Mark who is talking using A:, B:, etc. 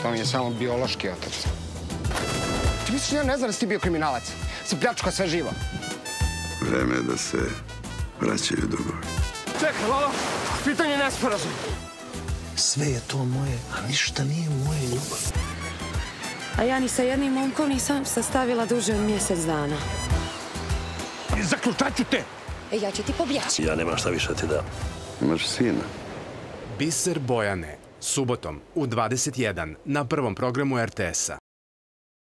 A: To mi je samo biološki otac. Ti misliš da ja ne znam da si ti bio kriminalac? Sam pljačkao sve živo.
B: Vreme je da se vraćaju dugovi.
A: Čekaj, Lolo, pitanje je nesporazum.
C: Sve je to moje, a ništa nije moje, ljubav.
D: A ja ni sa jednim momkom nisam sastavila duže od mjesec dana.
A: Zaključat ću te!
D: Ja ću ti pobjeći.
C: Ja nemam šta više ti da.
B: Imaš sina.
E: Biser Bojane, subotom u 21 na prvom programu RTS-a.